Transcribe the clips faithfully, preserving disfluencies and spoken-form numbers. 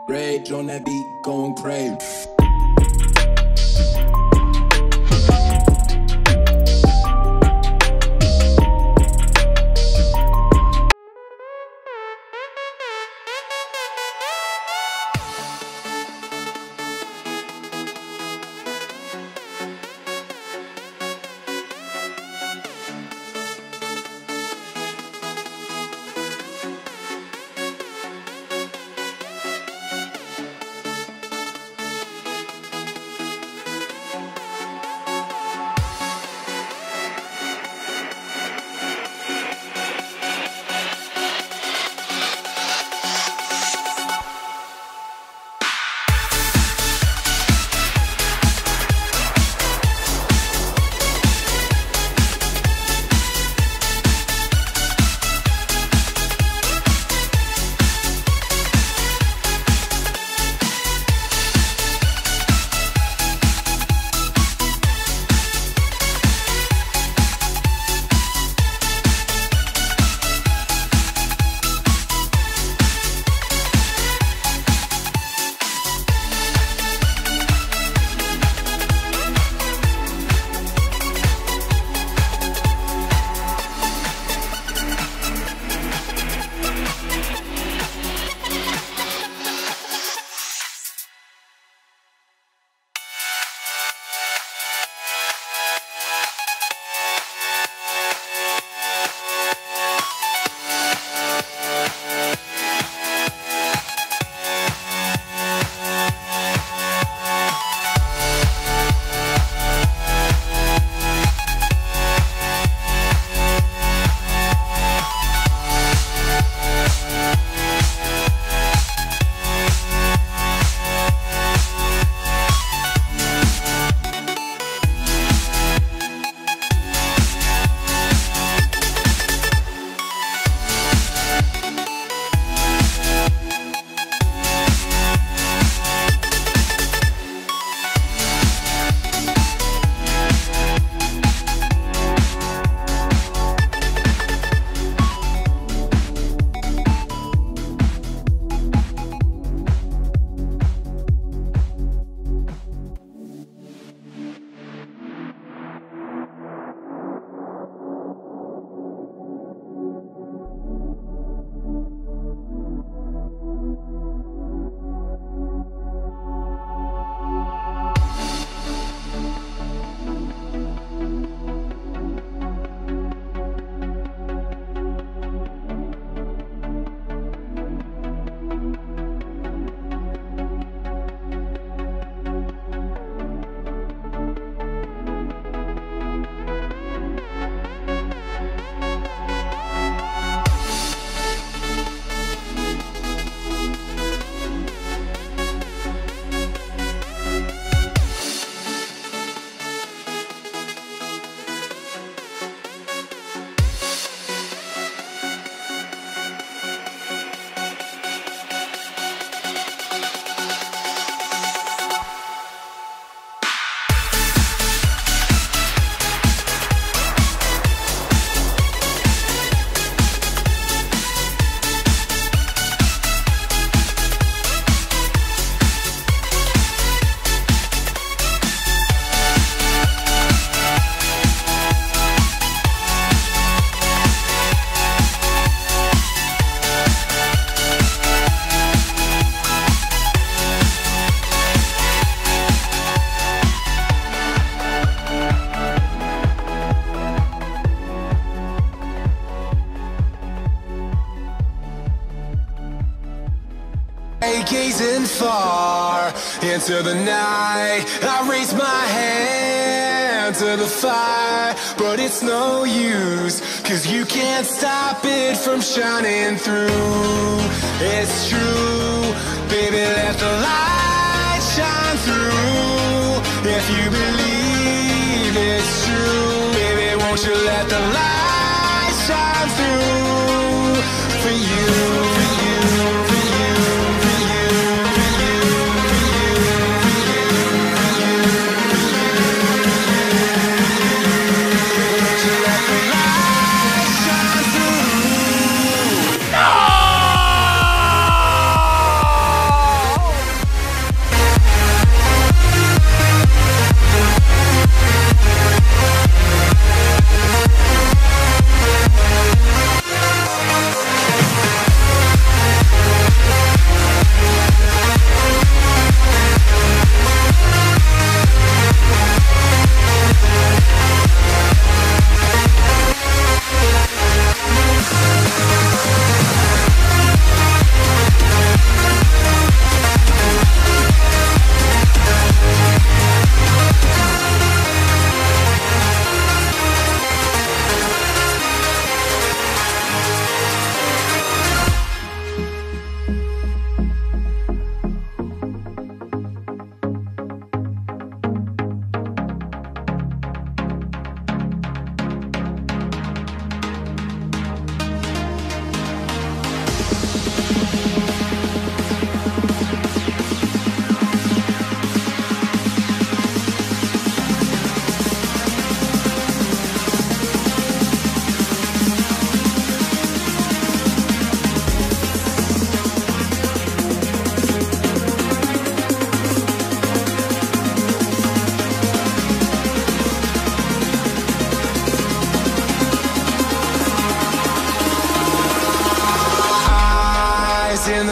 Rage on that beat, going crazy. Gazing far into the night, I raise my hand to the fire, but it's no use, cause you can't stop it from shining through. It's true, baby, let the light shine through. If you believe it's true, baby, won't you let the light shine through for you. No!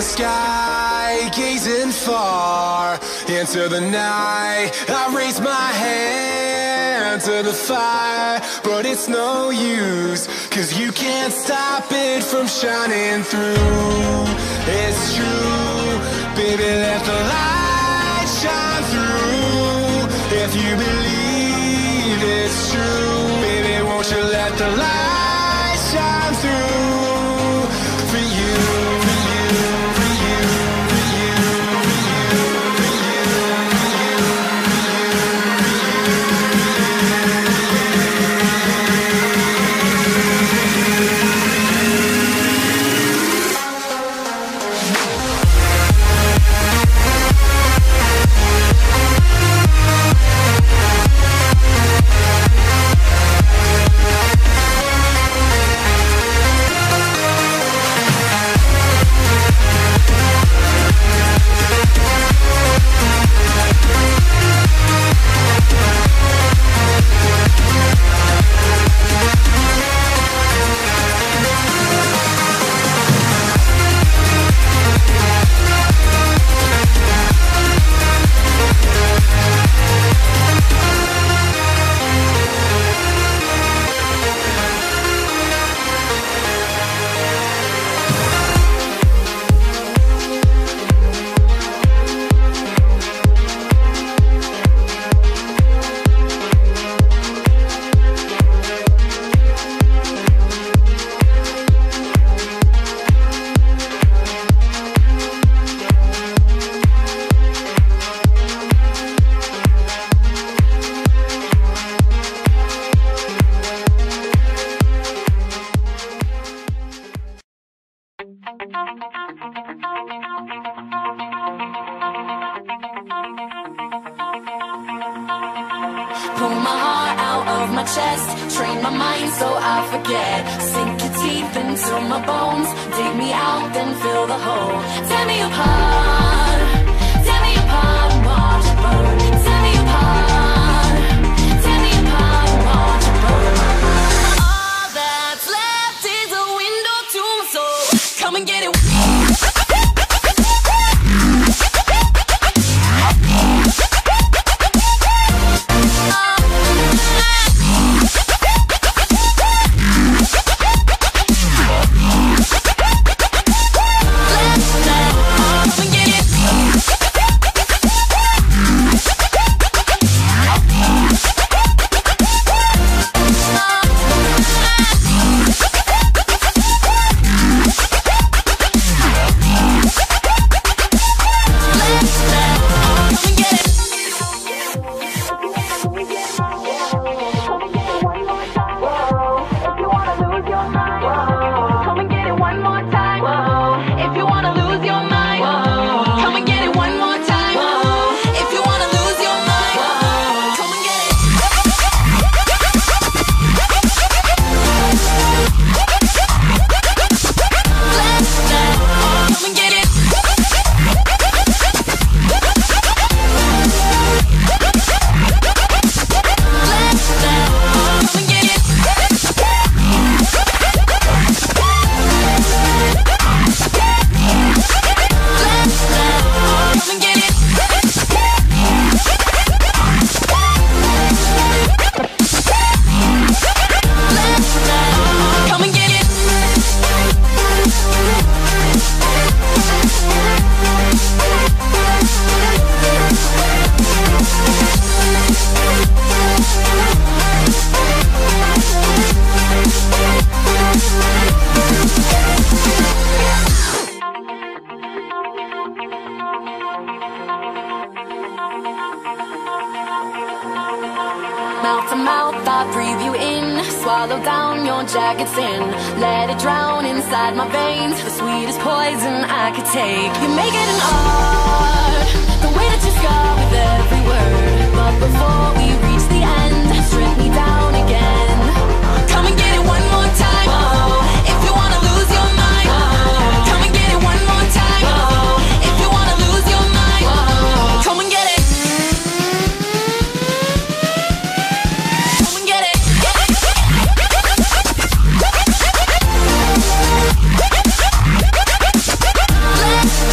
sky, gazing far into the night. I raise my hand to the fire, but it's no use, cause you can't stop it from shining through. It's true, baby, let the light shine through. If you believe it's true, baby, won't you let the light shine through for you, for you, for you, for you, for you, for you, for Pull my heart out of my chest, train my mind so I forget. Sink your teeth into my bones, dig me out, then fill the hole. Tear me apart, tear me apart and watch it burn. Tear me apart, tear me apart and watch it burn. All that's left is a window to my soul. Come and get it. Mouth to mouth, I breathe you in. Swallow down your jagged sin. Let it drown inside my veins. The sweetest poison I could take. You make it an art, the way that you scar with every word. But before we reach the end, strip me down again. Come and get it one more time. Oh, if you wanna lose your mind. Oh, come and get it one more time. Oh, if you wanna lose your mind. Oh, come and get it. Let's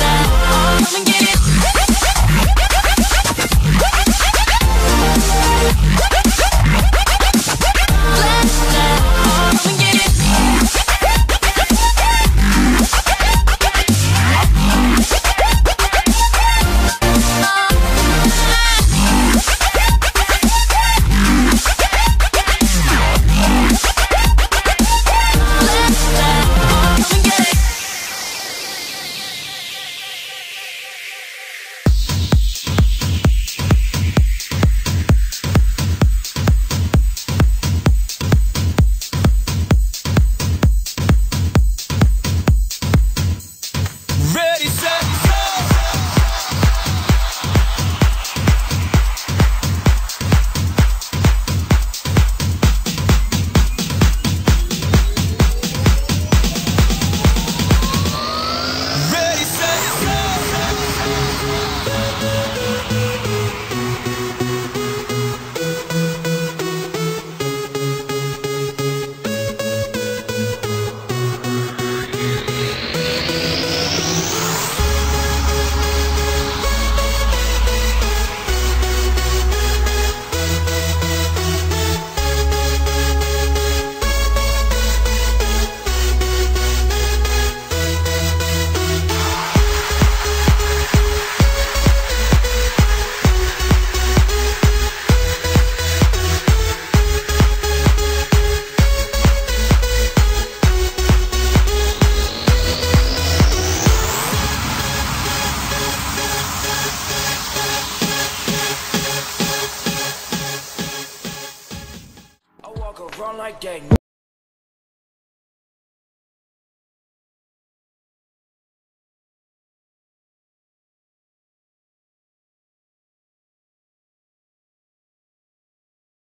like that.